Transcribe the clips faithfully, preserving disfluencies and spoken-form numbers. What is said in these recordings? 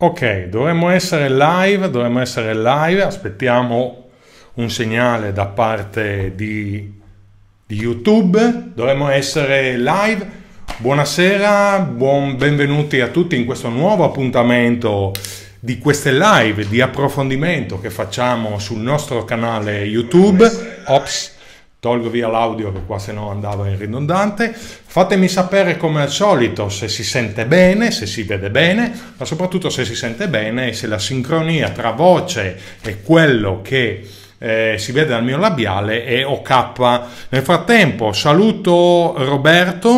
Ok, dovremmo essere live, dovremmo essere live, aspettiamo un segnale da parte di, di YouTube, dovremmo essere live. Buonasera, buon benvenuti a tutti in questo nuovo appuntamento di queste live di approfondimento che facciamo sul nostro canale YouTube. Ops, tolgo via l'audio che qua se no andava in ridondante. Fatemi sapere come al solito se si sente bene, se si vede bene, ma soprattutto se si sente bene e se la sincronia tra voce e quello che eh, si vede dal mio labiale è ok. Nel frattempo saluto Roberto,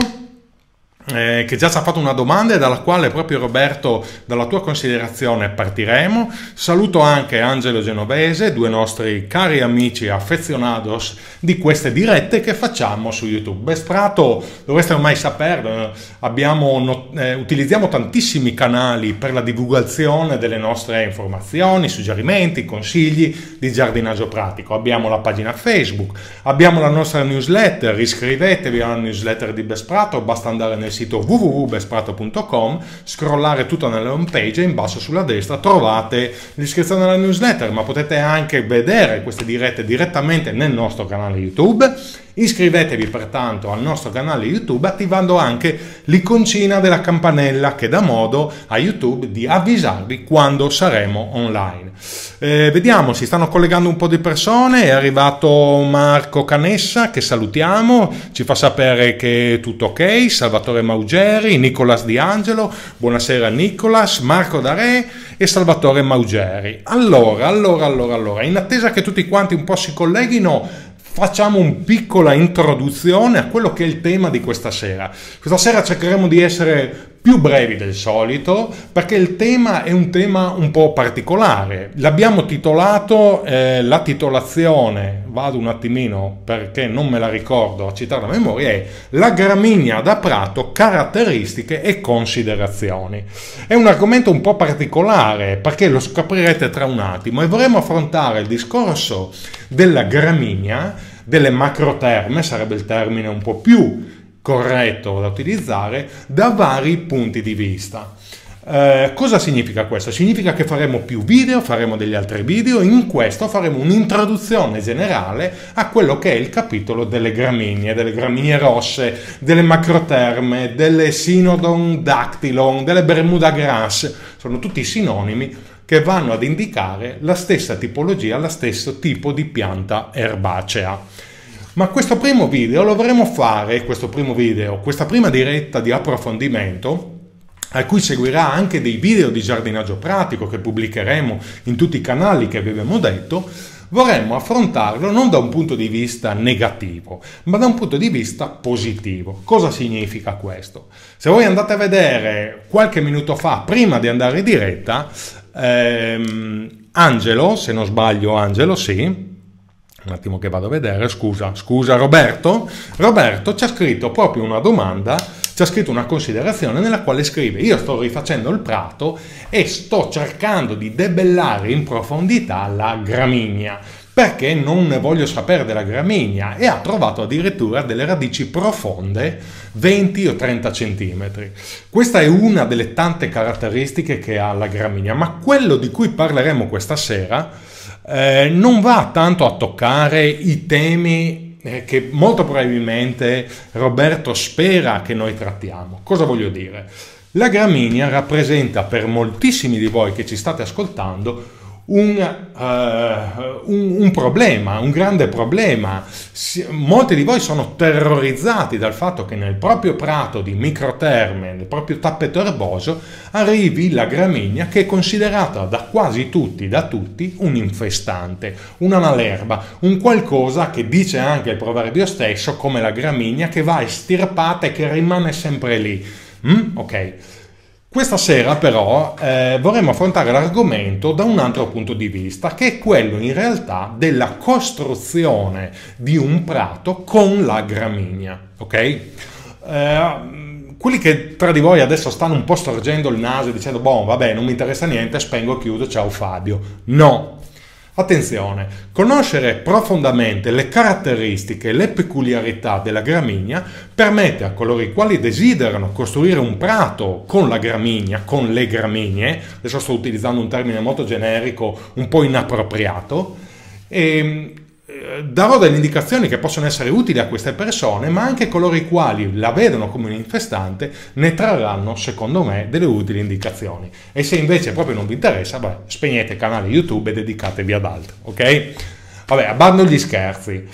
Eh, che già ci ha fatto una domanda e dalla quale proprio Roberto, dalla tua considerazione partiremo. Saluto anche Angelo Genovese, due nostri cari amici affezionados di queste dirette che facciamo su YouTube. Best Prato, dovreste ormai saperlo, abbiamo, eh, utilizziamo tantissimi canali per la divulgazione delle nostre informazioni, suggerimenti, consigli di giardinaggio pratico. Abbiamo la pagina Facebook, abbiamo la nostra newsletter, iscrivetevi alla newsletter di Best Prato, basta andare nel sito w w w punto best prato punto com, scrollare tutto nella home page e in basso sulla destra trovate l'iscrizione alla newsletter, ma potete anche vedere queste dirette direttamente nel nostro canale YouTube. Iscrivetevi pertanto al nostro canale YouTube attivando anche l'iconcina della campanella che dà modo a YouTube di avvisarvi quando saremo online. Eh, vediamo, si stanno collegando un po' di persone, è arrivato Marco Canessa che salutiamo, ci fa sapere che è tutto ok, Salvatore Maugeri, Nicolas Di Angelo, buonasera Nicolas, Marco Dare e Salvatore Maugeri. Allora, allora, allora, allora, in attesa che tutti quanti un po' si colleghino, facciamo una piccola introduzione a quello che è il tema di questa sera. Questa sera cercheremo di essere più brevi del solito perché il tema è un tema un po' particolare. L'abbiamo titolato, eh, la titolazione, vado un attimino perché non me la ricordo a citare la memoria, è La gramigna da prato, caratteristiche e considerazioni. È un argomento un po' particolare perché lo scoprirete tra un attimo e vorremmo affrontare il discorso della gramigna, delle macroterme, sarebbe il termine un po' più corretto da utilizzare, da vari punti di vista. Eh, cosa significa questo? Significa che faremo più video, faremo degli altri video, in questo faremo un'introduzione generale a quello che è il capitolo delle gramigne, delle gramigne rosse, delle macroterme, delle Synodon dactylon, delle Bermuda grass, sono tutti sinonimi che vanno ad indicare la stessa tipologia, lo stesso tipo di pianta erbacea. Ma questo primo video lo vorremmo fare, questo primo video, questa prima diretta di approfondimento, a cui seguirà anche dei video di giardinaggio pratico che pubblicheremo in tutti i canali che vi abbiamo detto, vorremmo affrontarlo non da un punto di vista negativo, ma da un punto di vista positivo. Cosa significa questo? Se voi andate a vedere qualche minuto fa, prima di andare in diretta, ehm, Angelo, se non sbaglio Angelo, sì, un attimo che vado a vedere, scusa, scusa Roberto, Roberto ci ha scritto proprio una domanda, ci ha scritto una considerazione nella quale scrive: io sto rifacendo il prato e sto cercando di debellare in profondità la gramigna, perché non ne voglio sapere della gramigna, e ha trovato addirittura delle radici profonde venti o trenta centimetri. Questa è una delle tante caratteristiche che ha la gramigna, ma quello di cui parleremo questa sera Eh, non va tanto a toccare i temi eh, che molto probabilmente Roberto spera che noi trattiamo. Cosa voglio dire? La gramigna rappresenta per moltissimi di voi che ci state ascoltando un, uh, un, un problema, un grande problema. Si, molti di voi sono terrorizzati dal fatto che nel proprio prato di microterme, nel proprio tappeto erboso, arrivi la gramigna che è considerata da quasi tutti, da tutti, un infestante, una malerba, un qualcosa che dice anche il proverbio stesso come la gramigna che va estirpata e che rimane sempre lì. Mm? Ok. Questa sera però eh, vorremmo affrontare l'argomento da un altro punto di vista, che è quello in realtà della costruzione di un prato con la gramigna, ok? Eh, quelli che tra di voi adesso stanno un po' storgendo il naso e dicendo boh, vabbè, non mi interessa niente, spengo, chiudo, ciao Fabio. No, Attenzione, conoscere profondamente le caratteristiche e le peculiarità della gramigna permette a coloro i quali desiderano costruire un prato con la gramigna, con le gramigne, adesso sto utilizzando un termine molto generico, un po' inappropriato, e darò delle indicazioni che possono essere utili a queste persone, ma anche coloro i quali la vedono come un infestante ne trarranno, secondo me, delle utili indicazioni. E se invece proprio non vi interessa, beh, spegnete il canale YouTube e dedicatevi ad altro, ok? Vabbè, abbando gli scherzi.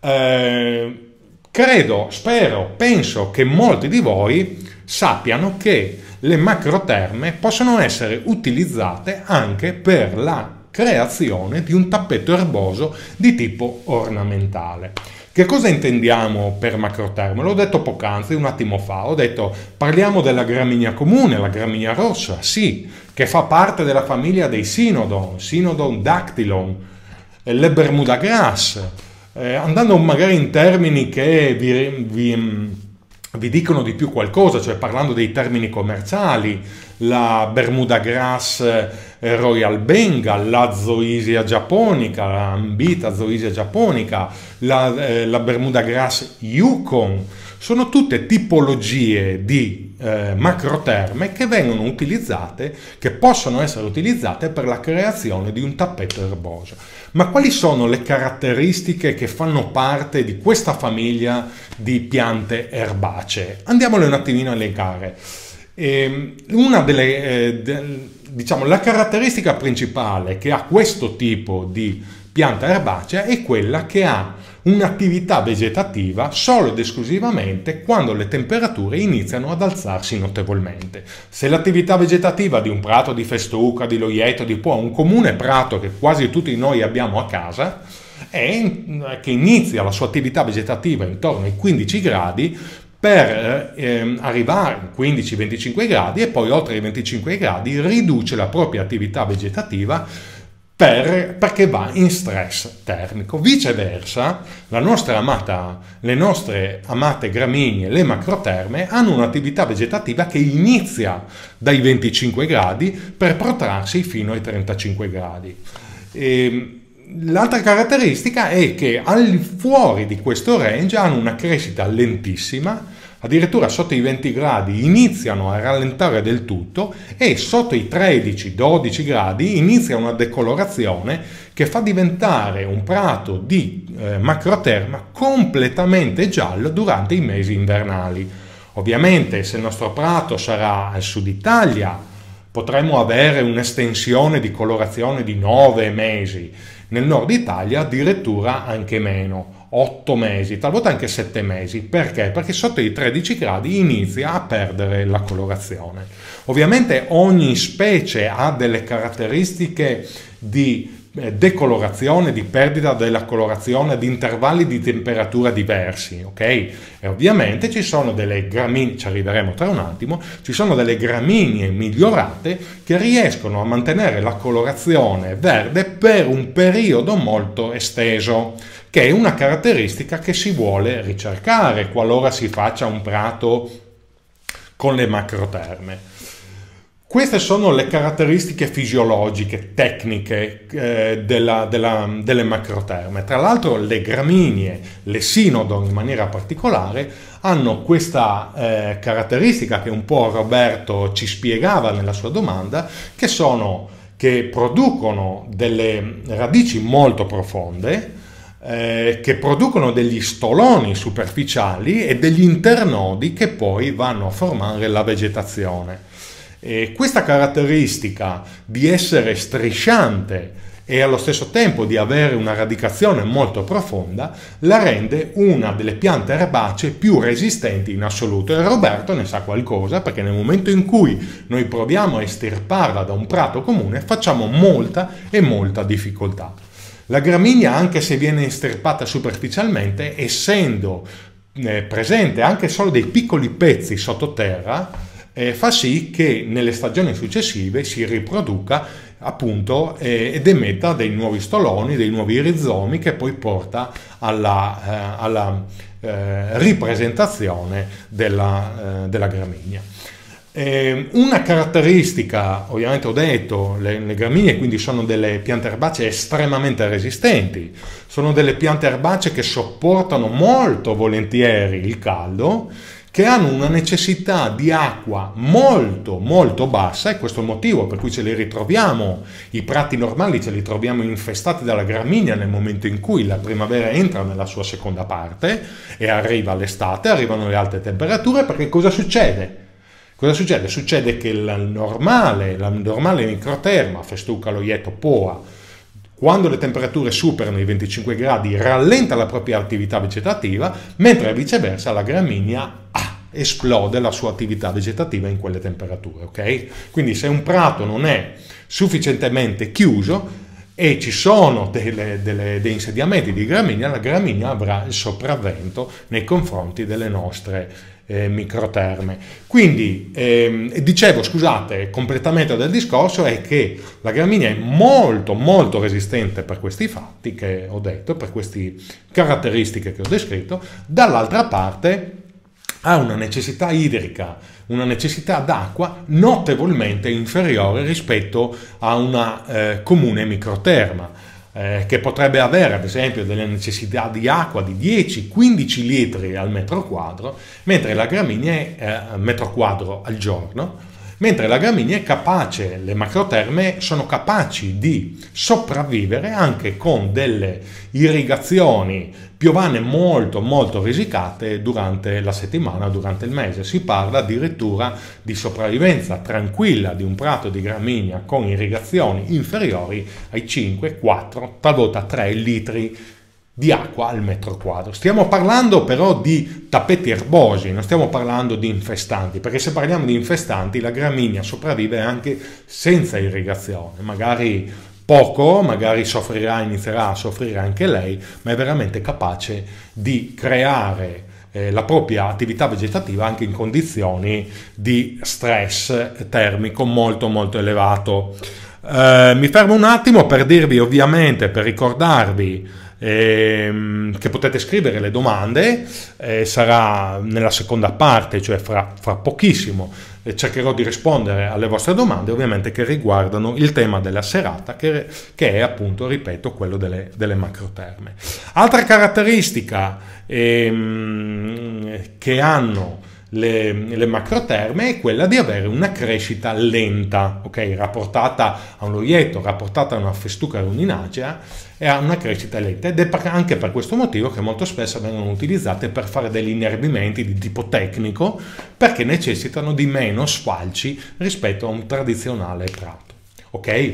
Eh, credo, spero, penso che molti di voi sappiano che le macroterme possono essere utilizzate anche per la creazione di un tappeto erboso di tipo ornamentale. Che cosa intendiamo per macroterme? L'ho detto poc'anzi, un attimo fa, ho detto parliamo della gramigna comune, la gramigna rossa, sì, che fa parte della famiglia dei Cynodon, Cynodon dactylon, le Bermuda grass, eh, andando magari in termini che vi, vi, vi dicono di più qualcosa, cioè parlando dei termini commerciali, la Bermuda grass Royal Bengal, la Zoysia japonica, la ambita Zoysia japonica, la, eh, la Bermuda grass Yukon, sono tutte tipologie di eh, macroterme che vengono utilizzate, che possono essere utilizzate per la creazione di un tappeto erboso. Ma quali sono le caratteristiche che fanno parte di questa famiglia di piante erbacee? Andiamole un attimino a elencare. E una delle, eh, de, diciamo, la caratteristica principale che ha questo tipo di pianta erbacea è quella che ha un'attività vegetativa solo ed esclusivamente quando le temperature iniziano ad alzarsi notevolmente. Se l'attività vegetativa di un prato di festuca, di loieto, di può, un comune prato che quasi tutti noi abbiamo a casa, è che inizia la sua attività vegetativa intorno ai quindici gradi, per eh, arrivare a quindici venticinque gradi e poi oltre i venticinque gradi riduce la propria attività vegetativa per, perché va in stress termico. Viceversa, la nostra amata, le nostre amate gramigne, le macroterme, hanno un'attività vegetativa che inizia dai venticinque gradi per protrarsi fino ai trentacinque gradi. E, l'altra caratteristica è che al fuori di questo range hanno una crescita lentissima, addirittura sotto i venti gradi iniziano a rallentare del tutto e sotto i tredici dodici gradi inizia una decolorazione che fa diventare un prato di eh, macroterma completamente giallo durante i mesi invernali. Ovviamente se il nostro prato sarà al sud Italia potremmo avere un'estensione di colorazione di nove mesi. Nel nord Italia addirittura anche meno, otto mesi, talvolta anche sette mesi. Perché? Perché sotto i tredici gradi inizia a perdere la colorazione. Ovviamente ogni specie ha delle caratteristiche di decolorazione, di perdita della colorazione ad intervalli di temperatura diversi, ok? E ovviamente ci sono delle gramigne, ci arriveremo tra un attimo, ci sono delle gramigne migliorate che riescono a mantenere la colorazione verde per un periodo molto esteso, che è una caratteristica che si vuole ricercare qualora si faccia un prato con le macroterme. Queste sono le caratteristiche fisiologiche, tecniche eh, della, della, delle macroterme. Tra l'altro le graminie, le Cynodon in maniera particolare, hanno questa eh, caratteristica che un po' Roberto ci spiegava nella sua domanda, che sono che producono delle radici molto profonde, eh, che producono degli stoloni superficiali e degli internodi che poi vanno a formare la vegetazione. E questa caratteristica di essere strisciante e allo stesso tempo di avere una radicazione molto profonda la rende una delle piante erbacee più resistenti in assoluto, e Roberto ne sa qualcosa perché nel momento in cui noi proviamo a estirparla da un prato comune facciamo molta e molta difficoltà. La gramigna, anche se viene estirpata superficialmente, essendo eh, presente anche solo dei piccoli pezzi sottoterra, Eh, fa sì che nelle stagioni successive si riproduca appunto eh, ed emetta dei nuovi stoloni, dei nuovi rizomi che poi porta alla, eh, alla eh, ripresentazione della, eh, della gramigna. Eh, una caratteristica, ovviamente ho detto, le, le gramiglie quindi sono delle piante erbacee estremamente resistenti, sono delle piante erbacee che sopportano molto volentieri il caldo, che hanno una necessità di acqua molto molto bassa, e questo è il motivo per cui ce li ritroviamo, i prati normali ce li troviamo infestati dalla gramigna nel momento in cui la primavera entra nella sua seconda parte e arriva l'estate, arrivano le alte temperature, perché cosa succede? Cosa succede? Succede che la normale, la normale microterma, festuca, loietto, poa, quando le temperature superano i venticinque gradi rallenta la propria attività vegetativa, mentre viceversa la gramigna ah, esplode la sua attività vegetativa in quelle temperature. Okay? Quindi se un prato non è sufficientemente chiuso e ci sono delle, delle, dei insediamenti di gramigna, la gramigna avrà il sopravvento nei confronti delle nostre Eh, microterme. Quindi eh, dicevo, scusate, completamento del discorso è che la gramigna è molto molto resistente per questi fatti che ho detto, per queste caratteristiche che ho descritto. Dall'altra parte ha una necessità idrica, una necessità d'acqua notevolmente inferiore rispetto a una eh, comune microterma. Eh, che potrebbe avere ad esempio delle necessità di acqua di dieci quindici litri al metro quadro, mentre la gramigna è eh, metro quadro al giorno, mentre la gramigna è capace, le macroterme sono capaci di sopravvivere anche con delle irrigazioni piovane molto molto risicate durante la settimana, durante il mese. Si parla addirittura di sopravvivenza tranquilla di un prato di gramigna con irrigazioni inferiori ai cinque, quattro, talvolta tre litri di acqua al metro quadro. Stiamo parlando però di tappeti erbosi, non stiamo parlando di infestanti, perché se parliamo di infestanti la gramigna sopravvive anche senza irrigazione, magari poco, magari soffrirà, inizierà a soffrire anche lei, ma è veramente capace di creare eh, la propria attività vegetativa anche in condizioni di stress termico molto molto elevato. Eh, mi fermo un attimo per dirvi, ovviamente, per ricordarvi ehm, che potete scrivere le domande, eh, sarà nella seconda parte, cioè fra, fra pochissimo. E cercherò di rispondere alle vostre domande, ovviamente, che riguardano il tema della serata, che, che è appunto, ripeto, quello delle, delle macroterme. Altra caratteristica ehm, che hanno le, le macroterme è quella di avere una crescita lenta, ok? Rapportata a un loietto, rapportata a una festuca runinacea, e ha una crescita lenta, ed è anche per questo motivo che molto spesso vengono utilizzate per fare degli inerbimenti di tipo tecnico, perché necessitano di meno sfalci rispetto a un tradizionale prato. Ok?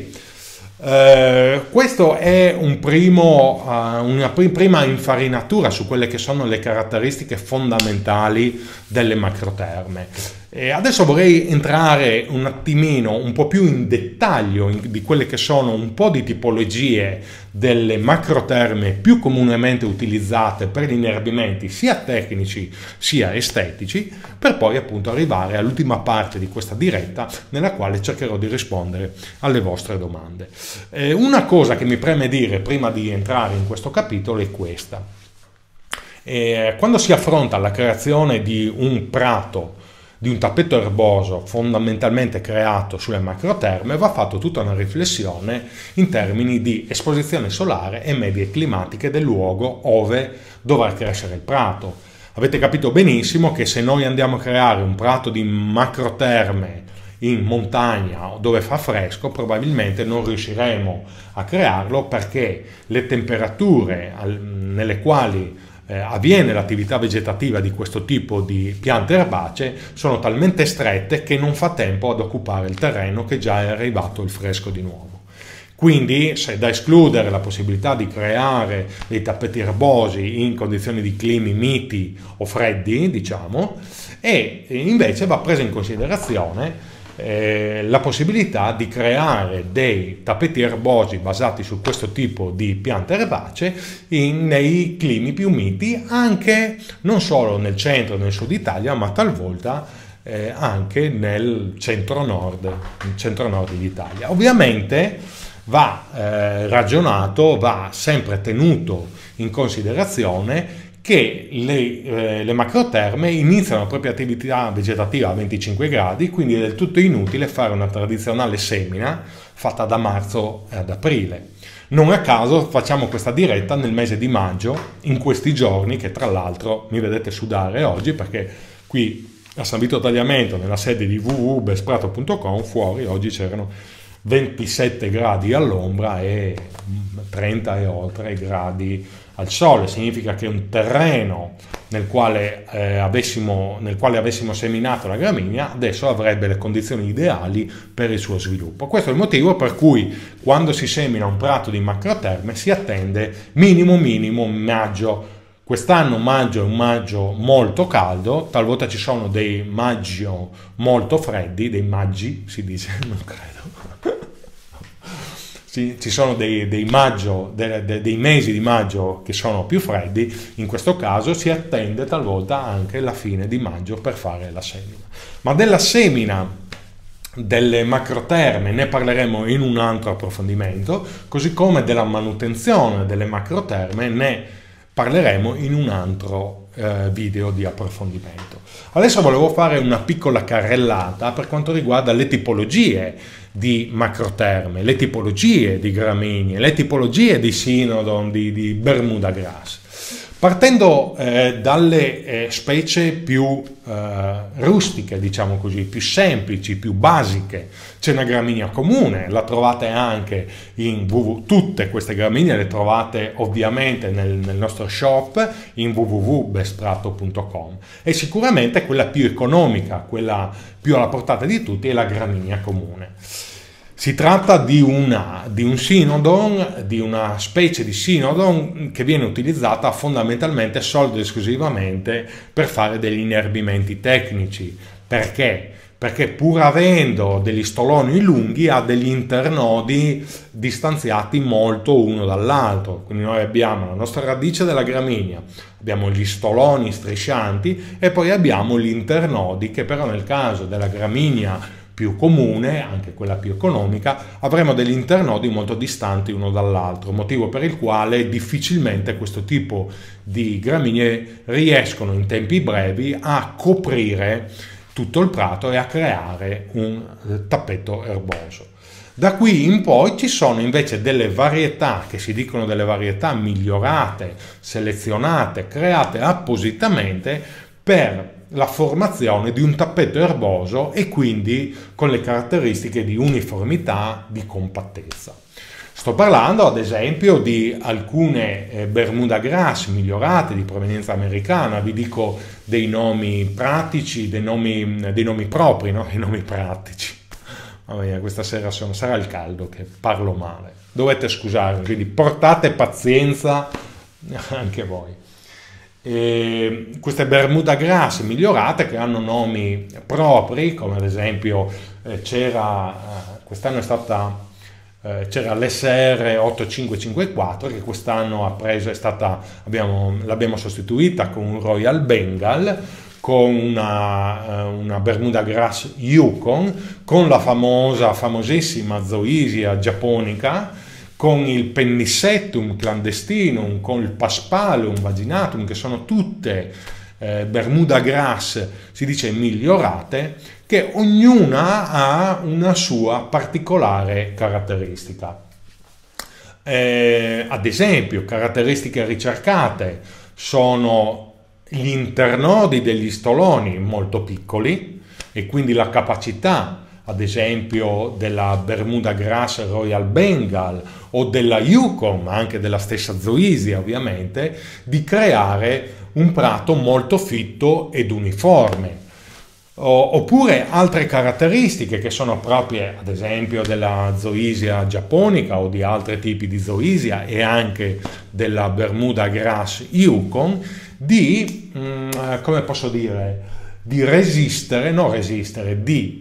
Uh, questo è un primo, uh, una pr prima infarinatura su quelle che sono le caratteristiche fondamentali delle macroterme. E adesso vorrei entrare un attimino, un po' più in dettaglio in, di quelle che sono un po' di tipologie delle macroterme più comunemente utilizzate per gli inerbimenti sia tecnici sia estetici, per poi appunto arrivare all'ultima parte di questa diretta nella quale cercherò di rispondere alle vostre domande. Eh, una cosa che mi preme dire prima di entrare in questo capitolo è questa. Eh, quando si affronta la creazione di un prato, di un tappeto erboso fondamentalmente creato sulle macroterme, va fatto tutta una riflessione in termini di esposizione solare e medie climatiche del luogo ove dovrà crescere il prato. Avete capito benissimo che se noi andiamo a creare un prato di macroterme in montagna dove fa fresco, probabilmente non riusciremo a crearlo, perché le temperature nelle quali Eh, avviene l'attività vegetativa di questo tipo di piante erbacee sono talmente strette che non fa tempo ad occupare il terreno, che già è arrivato il fresco di nuovo. Quindi c'è da escludere la possibilità di creare dei tappeti erbosi in condizioni di climi miti o freddi, diciamo, e invece va presa in considerazione Eh, la possibilità di creare dei tappeti erbosi basati su questo tipo di piante erbacee in, nei climi più miti, anche non solo nel centro e nel sud Italia, ma talvolta eh, anche nel centro-nord, centro-nord d'Italia. Ovviamente va eh, ragionato, va sempre tenuto in considerazione che le, eh, le macroterme iniziano la propria attività vegetativa a venticinque gradi, quindi è del tutto inutile fare una tradizionale semina fatta da marzo ad aprile. Non a caso facciamo questa diretta nel mese di maggio, in questi giorni, che tra l'altro mi vedete sudare oggi, perché qui a San Vito Tagliamento, nella sede di w w w punto besprato punto com, fuori oggi c'erano ventisette gradi all'ombra e trenta e oltre gradi al sole. Significa che un terreno nel quale, eh, avessimo, nel quale avessimo seminato la gramigna adesso avrebbe le condizioni ideali per il suo sviluppo. Questo è il motivo per cui quando si semina un prato di macroterme si attende minimo minimo maggio. Quest'anno maggio è un maggio molto caldo, talvolta ci sono dei maggio molto freddi, dei maggi si dice, non credo. Sì, ci sono dei, dei, maggio, dei, dei mesi di maggio che sono più freddi, in questo caso si attende talvolta anche la fine di maggio per fare la semina. Ma della semina delle macroterme ne parleremo in un altro approfondimento, così come della manutenzione delle macroterme ne parleremo in un altro eh, video di approfondimento. Adesso volevo fare una piccola carrellata per quanto riguarda le tipologie di macroterme, le tipologie di graminie, le tipologie di Cynodon, di, di Bermuda grass. Partendo eh, dalle eh, specie più eh, rustiche, diciamo così, più semplici, più basiche, c'è una gramigna comune, la trovate anche in www, tutte queste gramigne le trovate ovviamente nel, nel nostro shop in w w w punto besprato punto com, e sicuramente quella più economica, quella più alla portata di tutti, è la gramigna comune. Si tratta di, una, di un Cynodon, di una specie di Cynodon che viene utilizzata fondamentalmente solo ed esclusivamente per fare degli inerbimenti tecnici. Perché? Perché pur avendo degli stoloni lunghi ha degli internodi distanziati molto uno dall'altro. Quindi noi abbiamo la nostra radice della gramigna, abbiamo gli stoloni striscianti e poi abbiamo gli internodi che però nel caso della gramigna più comune, anche quella più economica, avremo degli internodi molto distanti uno dall'altro, motivo per il quale difficilmente questo tipo di graminie riescono in tempi brevi a coprire tutto il prato e a creare un tappeto erboso. Da qui in poi ci sono invece delle varietà, che si dicono delle varietà migliorate, selezionate, create appositamente per la formazione di un tappeto erboso e quindi con le caratteristiche di uniformità, di compattezza. Sto parlando ad esempio di alcune eh, Bermuda grass migliorate di provenienza americana, vi dico dei nomi pratici, dei nomi, dei nomi propri, no? I nomi pratici. Mamma mia, questa sera sono, sarà il caldo che parlo male, dovete scusarmi, quindi portate pazienza anche voi. E queste Bermuda grass migliorate che hanno nomi propri, come ad esempio eh, c'era, eh, quest'anno è stata, eh, c'era l'S R ottomilacinquecentocinquantaquattro che quest'anno ha preso, è stata, abbiamo, l'abbiamo sostituita con un Royal Bengal, con una, una Bermuda grass Yukon, con la famosa, famosissima Zoysia japonica, con il Pennisetum clandestinum, con il Paspalum vaginatum, che sono tutte eh, Bermuda grass, si dice migliorate, che ognuna ha una sua particolare caratteristica. Eh, ad esempio, caratteristiche ricercate sono gli internodi degli stoloni molto piccoli e quindi la capacità ad esempio della Bermuda grass Royal Bengal o della Yukon, ma anche della stessa Zoysia ovviamente, di creare un prato molto fitto ed uniforme. Oppure altre caratteristiche che sono proprie ad esempio della Zoysia japonica o di altri tipi di Zoysia e anche della Bermuda grass Yukon, di, come posso dire, di resistere, non resistere, di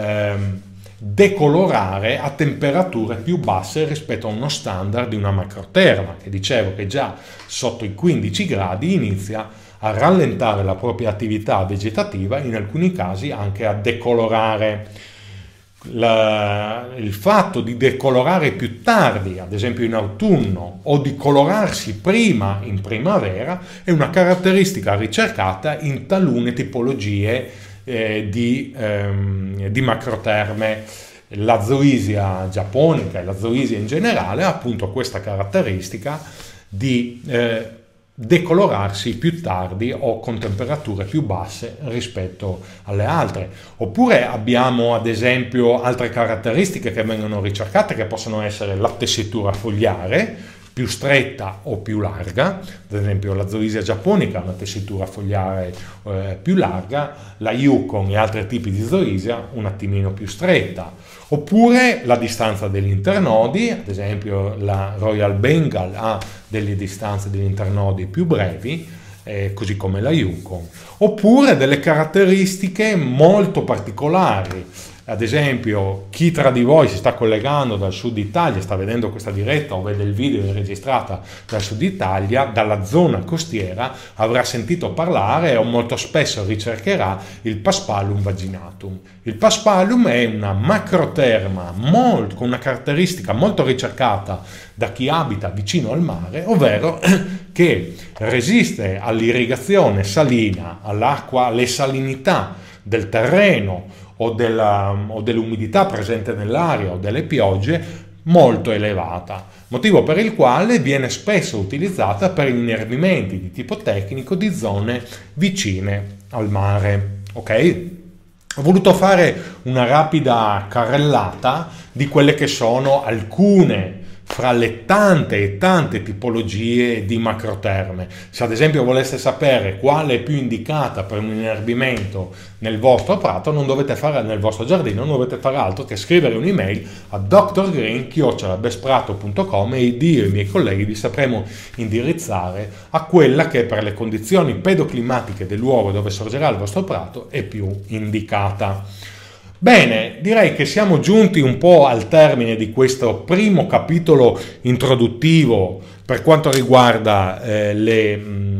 decolorare a temperature più basse rispetto a uno standard di una macroterma, che dicevo che già sotto i quindici gradi inizia a rallentare la propria attività vegetativa, in alcuni casi anche a decolorare. La, il fatto di decolorare più tardi, ad esempio in autunno, o di colorarsi prima in primavera, è una caratteristica ricercata in talune tipologie eh, di, ehm, di macroterme. La zoisia giapponica e la zoisia in generale ha appunto questa caratteristica di eh, decolorarsi più tardi o con temperature più basse rispetto alle altre. Oppure abbiamo ad esempio altre caratteristiche che vengono ricercate, che possono essere la tessitura fogliare, più stretta o più larga. Ad esempio la zoisia giapponica ha una tessitura fogliare eh, più larga, la yukon e altri tipi di zoisia un attimino più stretta. Oppure la distanza degli internodi, ad esempio la Royal Bengal ha delle distanze degli internodi più brevi, eh, così come la yukon. Oppure delle caratteristiche molto particolari. Ad esempio, chi tra di voi si sta collegando dal sud Italia, sta vedendo questa diretta o vede il video registrata dal sud Italia, dalla zona costiera, avrà sentito parlare o molto spesso ricercherà il Paspalum vaginatum. Il Paspalum è una macroterma molto, con una caratteristica molto ricercata da chi abita vicino al mare, ovvero che resiste all'irrigazione salina, all'acqua, alle salinità del terreno o, della, o dell'umidità presente nell'aria o delle piogge molto elevata, motivo per il quale viene spesso utilizzata per inervimenti di tipo tecnico di zone vicine al mare. Ok? Ho voluto fare una rapida carrellata di quelle che sono alcune fra le tante e tante tipologie di macroterme. Se ad esempio voleste sapere quale è più indicata per un inerbimento nel vostro prato, non dovete fare nel vostro giardino, non dovete fare altro che scrivere un'email a d r green chiocciola bestprato punto com e io e i miei colleghi vi sapremo indirizzare a quella che per le condizioni pedoclimatiche del luogo dove sorgerà il vostro prato è più indicata. Bene, direi che siamo giunti un po' al termine di questo primo capitolo introduttivo per quanto riguarda eh, le,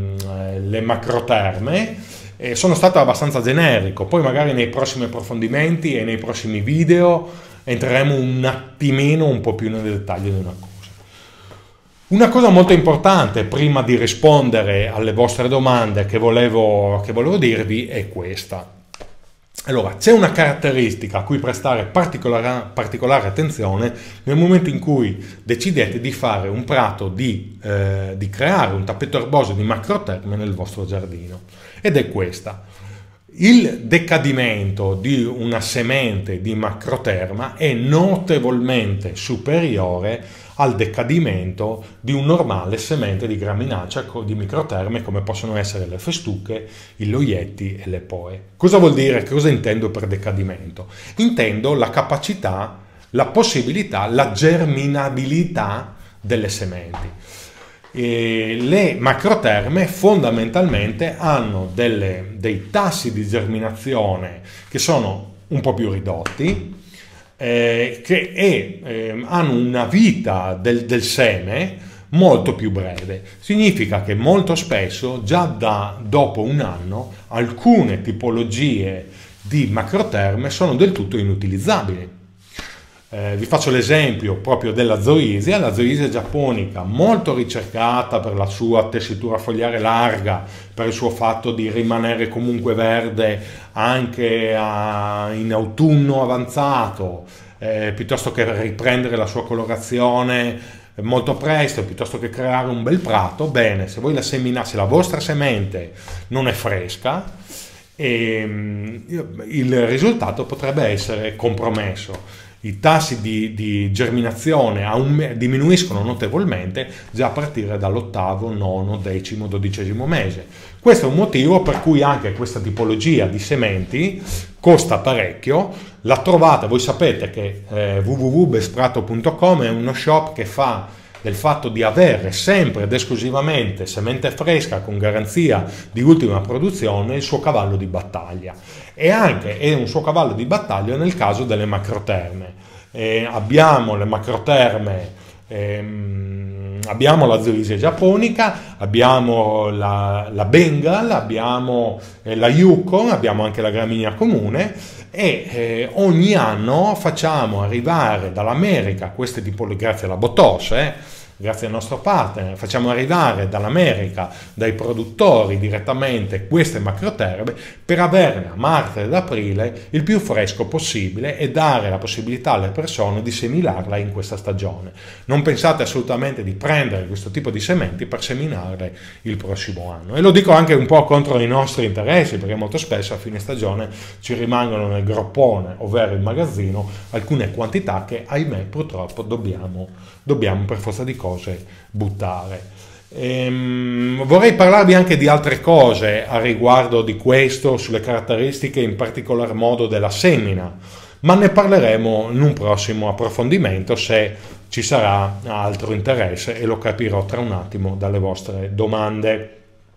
mh, le macroterme. Eh, sono stato abbastanza generico, poi magari nei prossimi approfondimenti e nei prossimi video entreremo un attimino un po' più nel dettaglio di una cosa. Una cosa molto importante prima di rispondere alle vostre domande che volevo, che volevo dirvi è questa. Allora, c'è una caratteristica a cui prestare particolare, particolare attenzione nel momento in cui decidete di fare un prato, di, eh, di creare un tappeto erboso di macroterme nel vostro giardino, ed è questa. Il decadimento di una semente di macroterma è notevolmente superiore al decadimento di un normale semente di graminacea di microterme come possono essere le festuche, i loietti e le poe. Cosa vuol dire? Cosa intendo per decadimento? Intendo la capacità, la possibilità, la germinabilità delle sementi. E le macroterme fondamentalmente hanno delle, dei tassi di germinazione che sono un po' più ridotti, eh, che e, eh, hanno una vita del, del seme molto più breve. Significa che molto spesso, già da dopo un anno, alcune tipologie di macroterme sono del tutto inutilizzabili. Eh, vi faccio l'esempio proprio della zoisia, la zoisia giapponica, molto ricercata per la sua tessitura fogliare larga, per il suo fatto di rimanere comunque verde anche a, in autunno avanzato, eh, piuttosto che riprendere la sua colorazione molto presto, piuttosto che creare un bel prato. Bene, se voi la seminate, se la vostra semente non è fresca, e, il risultato potrebbe essere compromesso. I tassi di, di germinazione diminuiscono notevolmente già a partire dall'ottavo, nono, decimo, dodicesimo mese. Questo è un motivo per cui anche questa tipologia di sementi costa parecchio. La trovate, voi sapete che eh, w w w punto bestprato punto com è uno shop che fa del fatto di avere sempre ed esclusivamente semente fresca con garanzia di ultima produzione il suo cavallo di battaglia, e anche è un suo cavallo di battaglia nel caso delle macroterme. Eh, abbiamo le macroterme ehm, abbiamo la Zoysia giapponica, abbiamo la, la Bengal, abbiamo eh, la Yukon, abbiamo anche la gramigna comune e eh, ogni anno facciamo arrivare dall'America queste tipologie, grazie alla Botos, eh, grazie al nostro partner, facciamo arrivare dall'America, dai produttori direttamente queste macroterme per averne a marzo ed aprile il più fresco possibile e dare la possibilità alle persone di seminarla in questa stagione. Non pensate assolutamente di prendere questo tipo di sementi per seminarle il prossimo anno. E lo dico anche un po' contro i nostri interessi, perché molto spesso a fine stagione ci rimangono nel groppone, ovvero il magazzino, alcune quantità che ahimè purtroppo dobbiamo, dobbiamo per forza di cose buttare. Ehm, vorrei parlarvi anche di altre cose a riguardo di questo, sulle caratteristiche in particolar modo della semina, ma ne parleremo in un prossimo approfondimento se ci sarà altro interesse e lo capirò tra un attimo dalle vostre domande.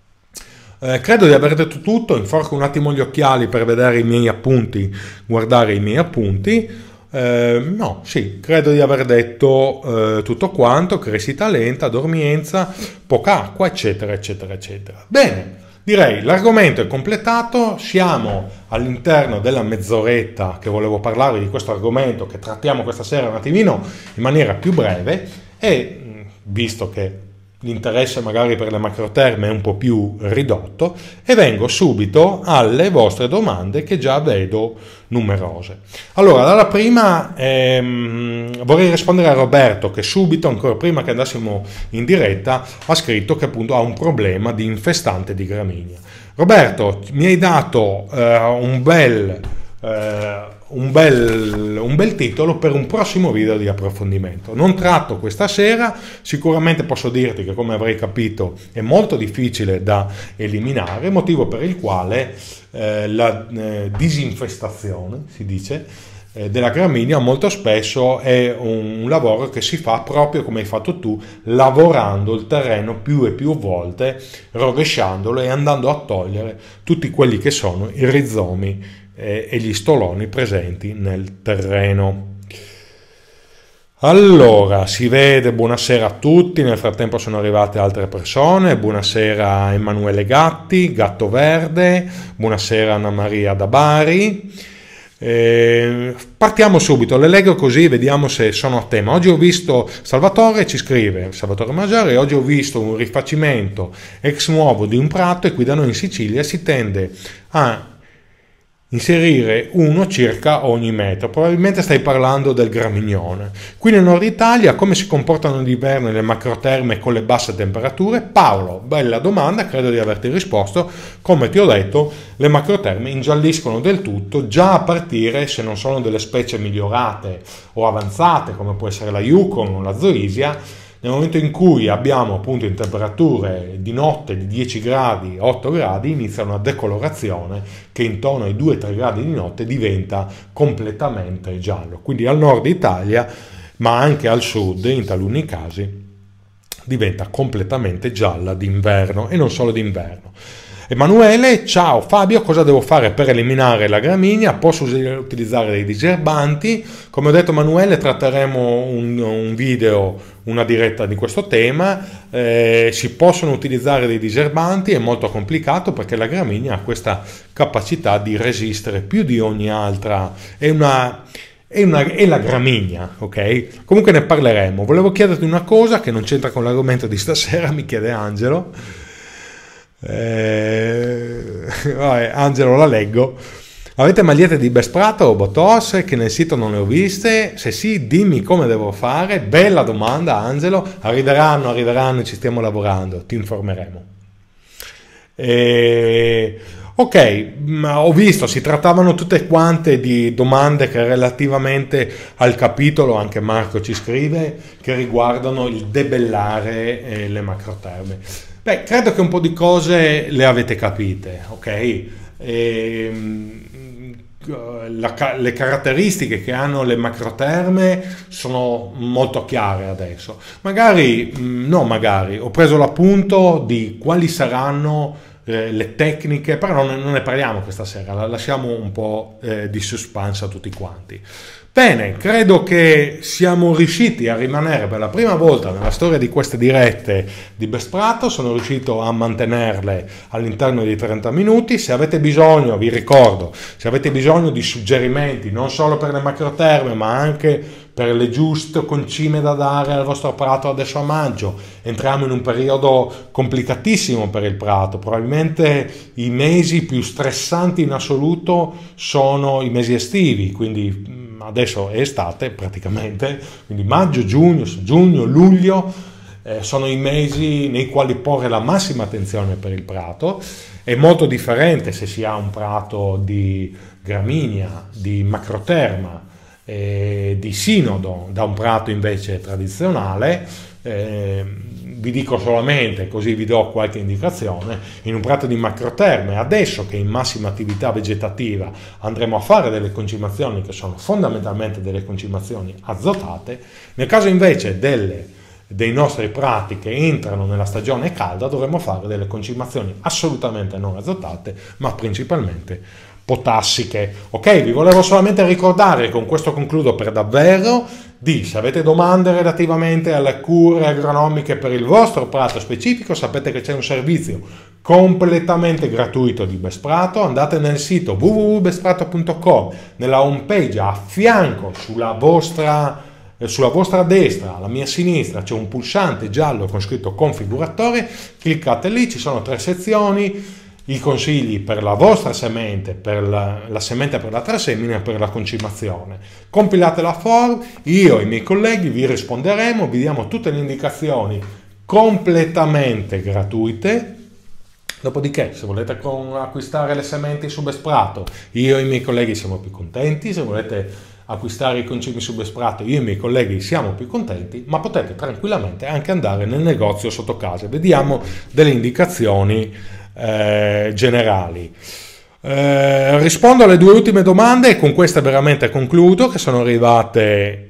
Eh, credo di aver detto tutto, inforco un attimo gli occhiali per vedere i miei appunti, guardare i miei appunti. Eh, no, sì, credo di aver detto eh, tutto quanto, crescita lenta, dormienza, poca acqua, eccetera, eccetera, eccetera. Bene, direi l'argomento è completato, siamo all'interno della mezz'oretta che volevo parlarvi di questo argomento che trattiamo questa sera un attimino in maniera più breve e, visto che l'interesse magari per le macroterme è un po' più ridotto, e vengo subito alle vostre domande che già vedo numerose. Allora, dalla prima ehm, vorrei rispondere a Roberto che subito, ancora prima che andassimo in diretta, ha scritto che appunto ha un problema di infestante di gramigna. Roberto, mi hai dato eh, un bel... Uh, un, bel, un bel titolo per un prossimo video di approfondimento. Non tratto questa sera, sicuramente posso dirti che, come avrei capito, è molto difficile da eliminare, motivo per il quale eh, la eh, disinfestazione, si dice, eh, della gramigna molto spesso è un, un lavoro che si fa proprio come hai fatto tu, lavorando il terreno più e più volte, rovesciandolo e andando a togliere tutti quelli che sono i rizomi e gli stoloni presenti nel terreno. Allora, si vede, buonasera a tutti, nel frattempo sono arrivate altre persone, buonasera Emanuele Gatti, Gatto Verde, buonasera Anna Maria da Bari. Eh, partiamo subito, le leggo così vediamo se sono a tema. Oggi ho visto, Salvatore ci scrive, Salvatore Maggiore, oggi ho visto un rifacimento ex nuovo di un prato e qui da noi in Sicilia si tende a inserire uno circa ogni metro. Probabilmente stai parlando del gramignone. Qui nel nord Italia come si comportano d'inverno le macroterme con le basse temperature? Paolo, bella domanda, credo di averti risposto. Come ti ho detto, le macroterme ingialliscono del tutto già a partire, se non sono delle specie migliorate o avanzate come può essere la Yukon o la Zoysia, nel momento in cui abbiamo appunto in temperature di notte di dieci gradi, otto gradi, inizia una decolorazione che intorno ai due tre gradi di notte diventa completamente giallo. Quindi al nord Italia, ma anche al sud, in taluni casi, diventa completamente gialla d'inverno e non solo d'inverno. Emanuele, ciao Fabio, cosa devo fare per eliminare la gramigna? Posso utilizzare dei digerbanti? Come ho detto Emanuele, tratteremo un, un video, una diretta di questo tema. Eh, si possono utilizzare dei digerbanti, è molto complicato perché la gramigna ha questa capacità di resistere più di ogni altra, è una... È, una, è la gramigna, ok? Comunque ne parleremo. Volevo chiederti una cosa che non c'entra con l'argomento di stasera, mi chiede Angelo. Eh, vabbè, Angelo, la leggo. Avete magliette di Best Prato o Botos che nel sito non le ho viste? Se sì, dimmi come devo fare. Bella domanda, Angelo. Arriveranno, arriveranno, ci stiamo lavorando, ti informeremo. Eh, ok, ho visto, si trattavano tutte quante di domande che relativamente al capitolo, anche Marco ci scrive, che riguardano il debellare eh, le macroterme. Beh, credo che un po' di cose le avete capite, ok? E, la, le caratteristiche che hanno le macroterme sono molto chiare adesso. Magari, no magari, ho preso l'appunto di quali saranno eh, le tecniche, però non, non ne parliamo questa sera, la lasciamo un po' eh, di suspense a tutti quanti. Bene, credo che siamo riusciti a rimanere per la prima volta nella storia di queste dirette di Best Prato, sono riuscito a mantenerle all'interno di trenta minuti. Se avete bisogno, vi ricordo, se avete bisogno di suggerimenti non solo per le macroterme ma anche per le giuste concime da dare al vostro prato adesso a maggio, entriamo in un periodo complicatissimo per il prato, probabilmente i mesi più stressanti in assoluto sono i mesi estivi, quindi adesso è estate praticamente, quindi maggio, giugno, giugno, luglio eh, sono i mesi nei quali porre la massima attenzione per il prato. È molto differente se si ha un prato di gramigna, di macroterma, eh, di sinodo da un prato invece tradizionale. Eh, vi dico solamente, così vi do qualche indicazione, in un prato di macroterme, adesso che in massima attività vegetativa andremo a fare delle concimazioni che sono fondamentalmente delle concimazioni azotate, nel caso invece delle, dei nostri prati che entrano nella stagione calda dovremo fare delle concimazioni assolutamente non azotate, ma principalmente potassiche. Ok, vi volevo solamente ricordare, con questo concludo per davvero, di, se avete domande relativamente alle cure agronomiche per il vostro prato specifico, sapete che c'è un servizio completamente gratuito di Best Prato. Andate nel sito w w w punto best prato punto com, nella home page a fianco sulla vostra sulla vostra destra, alla mia sinistra, c'è un pulsante giallo con scritto configuratore, cliccate lì, ci sono tre sezioni: i consigli per la vostra semente, per la, la semente per la trasemina e per la concimazione. Compilate la form, io e i miei colleghi vi risponderemo, vi diamo tutte le indicazioni completamente gratuite. Dopodiché, se volete acquistare le sementi su Best Prato, io e i miei colleghi siamo più contenti. Se volete acquistare i concimi su Best Prato, io e i miei colleghi siamo più contenti, ma potete tranquillamente anche andare nel negozio sotto casa. Vediamo delle indicazioni eh, generali. Eh, rispondo alle due ultime domande e con queste veramente concludo, che sono arrivate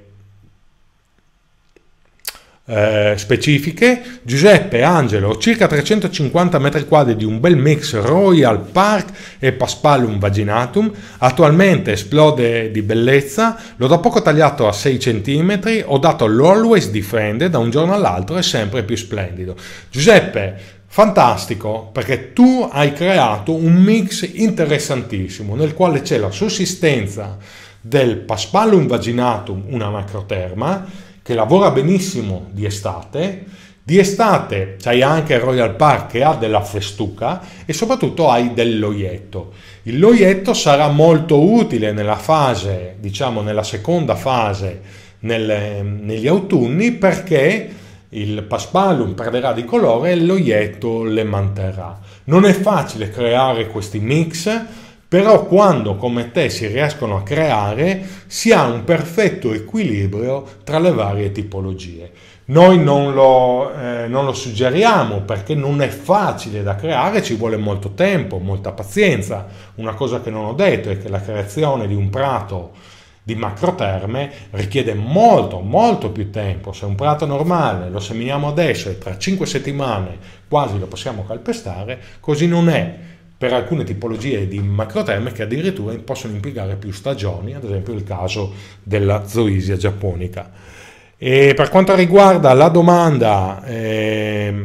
Eh, specifiche. Giuseppe Angelo: circa trecentocinquanta metri quadri di un bel mix Royal Park e Paspalum vaginatum, attualmente esplode di bellezza, l'ho da poco tagliato a sei centimetri, ho dato l'Always Defended, da un giorno all'altro è sempre più splendido. Giuseppe, fantastico, perché tu hai creato un mix interessantissimo nel quale c'è la sussistenza del Paspalum vaginatum, una macroterma che lavora benissimo di estate. Di estate c'hai anche il Royal Park che ha della festuca e soprattutto hai dell'oietto. Il loietto sarà molto utile nella fase, diciamo nella seconda fase, nelle, negli autunni, perché il Paspalum perderà di colore e l'oietto le manterrà. Non è facile creare questi mix, però quando come te si riescono a creare si ha un perfetto equilibrio tra le varie tipologie. Noi non lo, eh, non lo suggeriamo perché non è facile da creare, ci vuole molto tempo, molta pazienza. Una cosa che non ho detto è che la creazione di un prato di macroterme richiede molto molto più tempo. Se un prato normale lo seminiamo adesso e tra cinque settimane quasi lo possiamo calpestare, così non è per alcune tipologie di macroterme che addirittura possono impiegare più stagioni, ad esempio il caso della Zoysia giapponica. E per quanto riguarda la domanda eh,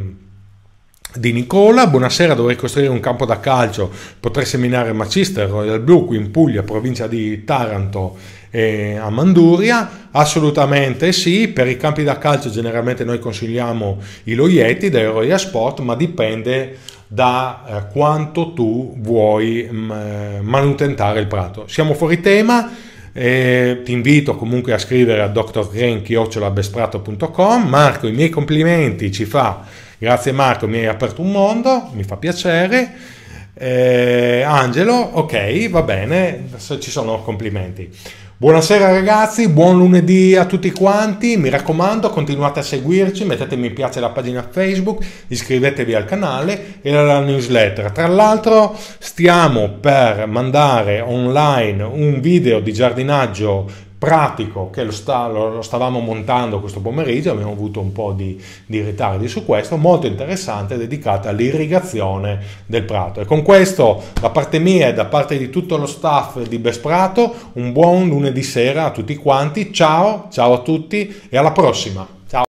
di Nicola: buonasera, dovrei costruire un campo da calcio, potrei seminare Macister Royal Blue qui in Puglia, provincia di Taranto e a Manduria? Assolutamente sì. Per i campi da calcio generalmente noi consigliamo i loietti dei Royal Sport, ma dipende da eh, quanto tu vuoi mh, manutentare il prato. Siamo fuori tema, eh, ti invito comunque a scrivere a dr green chiocciola best prato punto com. Marco, i miei complimenti ci fa. Grazie Marco, mi hai aperto un mondo, mi fa piacere. eh, Angelo, ok, va bene, ci sono complimenti. Buonasera ragazzi, buon lunedì a tutti quanti, mi raccomando continuate a seguirci, mettete mi piace alla pagina Facebook, iscrivetevi al canale e alla newsletter. Tra l'altro stiamo per mandare online un video di giardinaggio pratico che lo, sta, lo stavamo montando questo pomeriggio, abbiamo avuto un po' di, di ritardi su questo, molto interessante, dedicata all'irrigazione del prato. E con questo, da parte mia e da parte di tutto lo staff di Best Prato, un buon lunedì sera a tutti quanti, ciao, ciao a tutti e alla prossima!